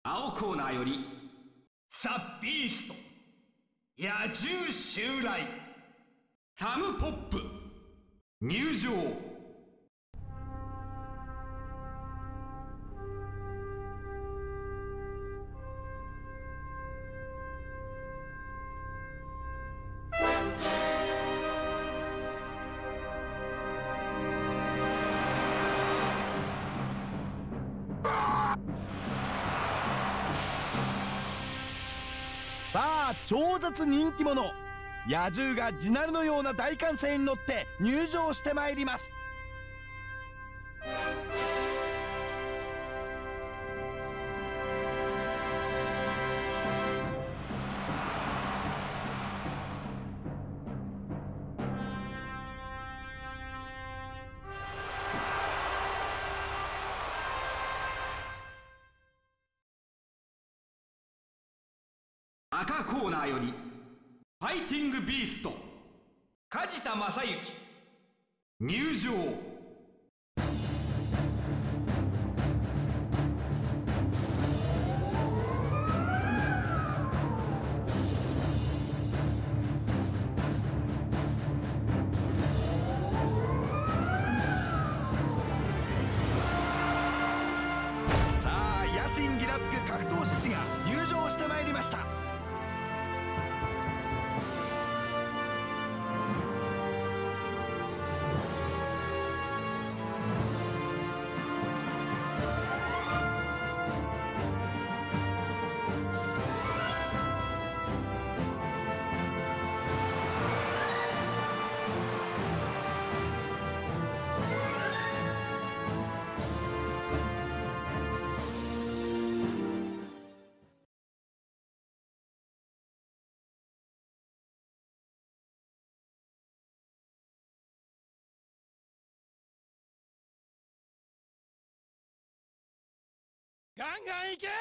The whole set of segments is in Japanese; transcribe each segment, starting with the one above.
青コーナーよりザ・ビースト野獣襲来サム・ポップ入場。 さあ、超絶人気者野獣が地鳴りのような大歓声に乗って入場してまいります。 赤コーナーよりファイティングビースト梶田正幸入場。 さあ、野心ぎらつく格闘獅子が入場してまいりました。 ガンガン行け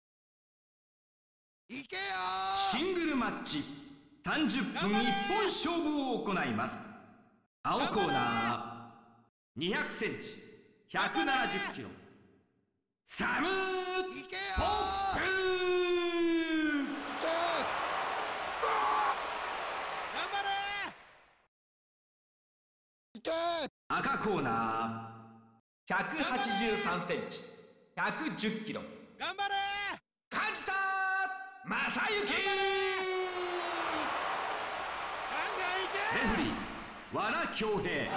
いけよシングルマッチ30分一本勝負を行います。青コーナー200センチ170キロサム・ポップ頑張れ赤コーナー183センチ110キロ頑張れ梶田正幸。 ガンガン行けレフリー和田恭平。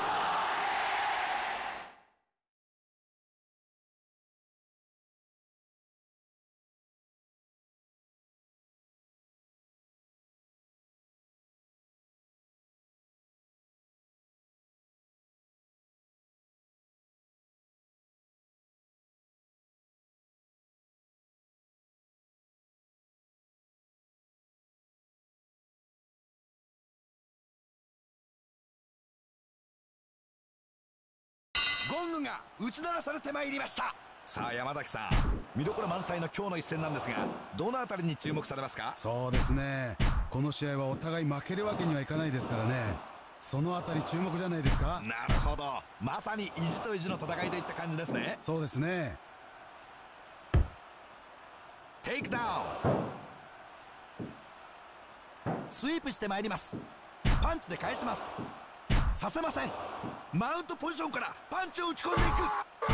ゴングが打ち鳴らされてまいりました。さあ、山崎さん、見どころ満載の今日の一戦なんですが、どのあたりに注目されますか？ そうですね、この試合はお互い負けるわけにはいかないですからね、そのあたり注目じゃないですか。 なるほど、まさに意地と意地の戦いといった感じですね。 そうですね。 テイクダウン、スイープしてまいります。パンチで返します。させません。マウントポジションからパンチを打ち込んでいく。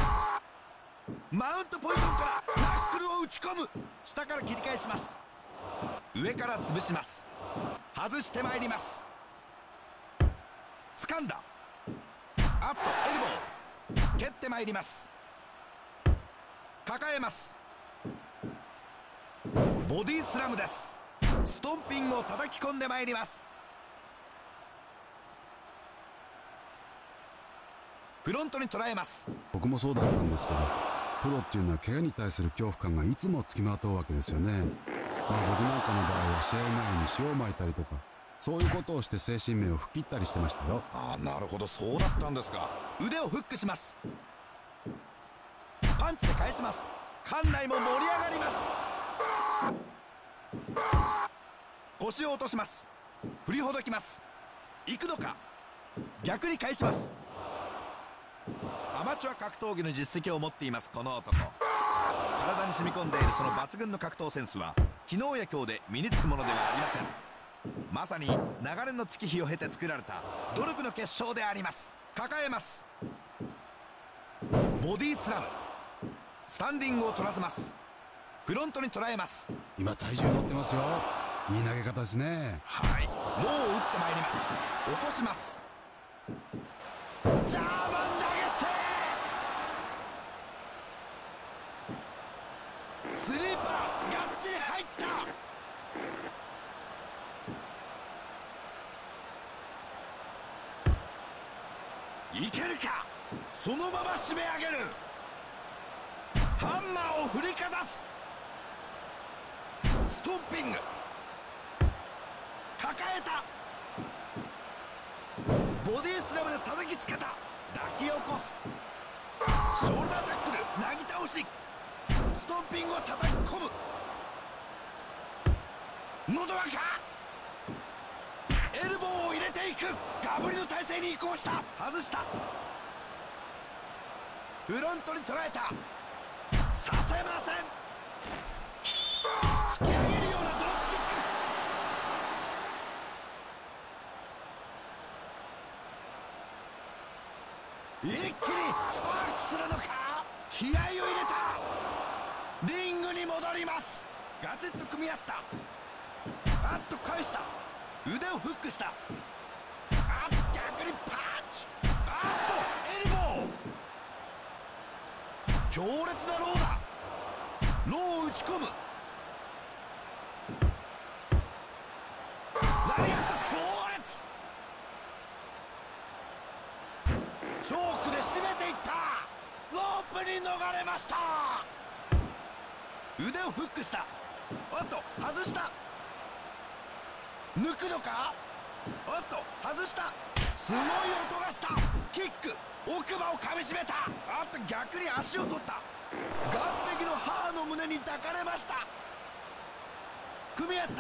マウントポジションからナックルを打ち込む。下から切り返します。上から潰します。外してまいります。掴んだ。あっとエルボー蹴ってまいります。抱えます。ボディスラムです。ストンピングを叩き込んでまいります。フロントに捉えます。 僕もそうだったんですけど、プロっていうのは怪我に対する恐怖感がいつもつきまとうわけですよね。僕なんかの場合は試合前に塩をまいたりとか、そういうことをして精神面を吹っ切ったりしてましたよ。 ああ、なるほど、そうだったんですか。腕をフックします。パンチで返します。館内も盛り上がります。腰を落とします。振りほどきます。行くのか。逆に返します。アマチュア格闘技の実績を持っていますこの男。 体に染み込んでいるその抜群の格闘センスは昨日や今日で身につくものではありません。まさに流れの月日を経て作られた努力の結晶であります。抱えます。ボディスラム。スタンディングを取らせます。フロントに捉えます。 今体重乗ってますよ。いい投げ方ですね。 はい、ローを打ってまいります。起こします。ジャーマン投げ捨て。スリーパーがっちり入った。いけるか。そのまま締め上げる。ハンマーを振りかざす。ストンピング。抱えた。ボディスラムで叩きつけた。抱き起こす。ショルダータックル。なぎ倒し。ストンピングを叩き込む。喉輪か。エルボーを入れていく。ガブリの体勢に移行した。外した。フロントに捉えた。させません。突き上げるようなドロップキック。一気にスパークするのか。気合を入れた。リングに戻ります。ガチッと組み合った。あっと返した。腕をフックした。あっと逆にパンチ。あっとエルボー。強烈なローだ。ローを打ち込む。ラリアット強烈。チョークで締めていった。ロープに逃れました。腕をフックした。おっと外した。抜くのか。おっと外した。すごい音がした。キック。奥歯を噛みしめた。あっと逆に足を取った。岸壁の母の胸に抱かれました。組み合った。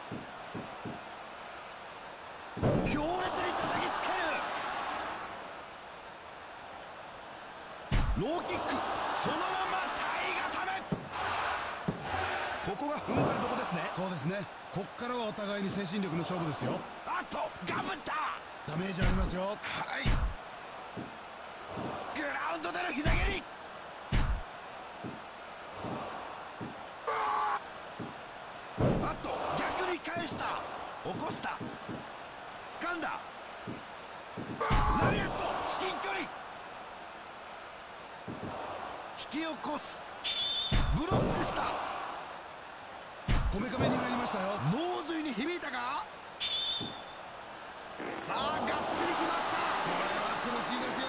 強烈に叩きつける。ローキック。そのまま体固め。ここが踏ん張りどこですね。 そうですね。こっからはお互いに精神力の勝負ですよ。 あっとガブった。 ダメージありますよ。 はい。グラウンドでの膝蹴り。あっと逆に返した。起こした。掴んだ。ラリアット。至近距離。引き起こす。ブロックした。 こめかめに入りましたよ。 脳髄に響いたか。さあがっちり決まった。 これは苦しいですよ。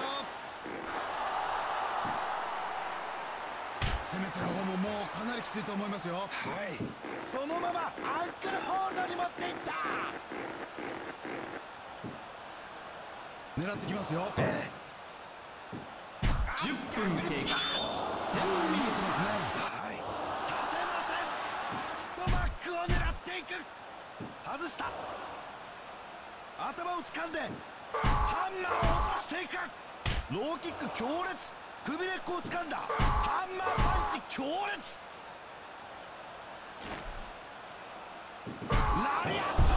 攻めてる方ももうかなりきついと思いますよ。 はい。そのままアンクルホールドに持っていった。 狙ってきますよ。 10分経過。 見えてますね。 はい。させません。ストマックを狙っていく。外した。頭を掴んでハンマーを落としていく。ローキック強烈。首根っこを掴んだ。ハンマーパンチ強烈。ラリアット。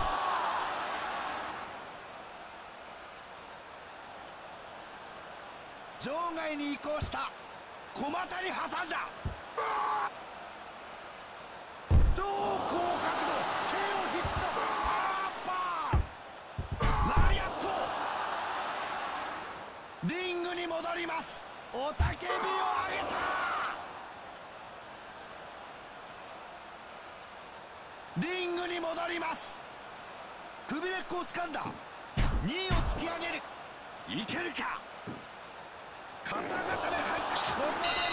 場外に移行した。小股に挟んだ。超高角度 KO 必須のパーラリアット。リングに戻ります。雄たけびを上げた。リングに戻ります。首根っこを掴んだ。2位を突き上げる。いけるか。肩固め入った。ここで